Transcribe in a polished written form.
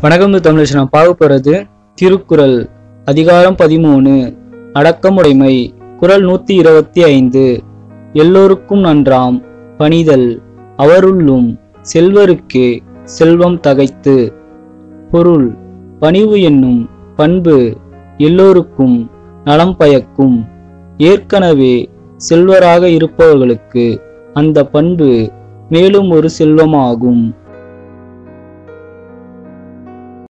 வணக்கம் தமிழ். நான் பார்க்க போறது திருக்குறள் அதிகாரம் 13 அடக்கமுடைமை. குறள் 125. எல்லோருக்கும் நன்றாம் பணிதல் அவருள்ளும் செல்வருக்கே செல்வம் தகைத்து. பொருள்: பணிவு என்னும் பண்பு எல்லோருக்கும் நலம் பயக்கும். ஏற்கனவே செல்வராக இருப்பவர்களுக்கு அந்த பண்பு மேலும் ஒரு செல்வமாகும்.